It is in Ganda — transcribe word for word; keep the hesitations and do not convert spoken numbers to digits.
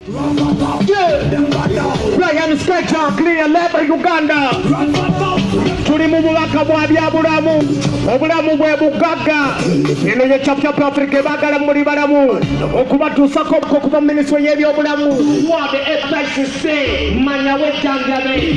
Ryan Sketcher, clear left Uganda. Tuli mu bubaka bwa byabulamu obulamu bwe bugaga eno ye chap chap Africa bagala muri balamu okubatuusako okuva mu minisitule y'ebyobulamu wa the hepatitis C manya wejjanjabe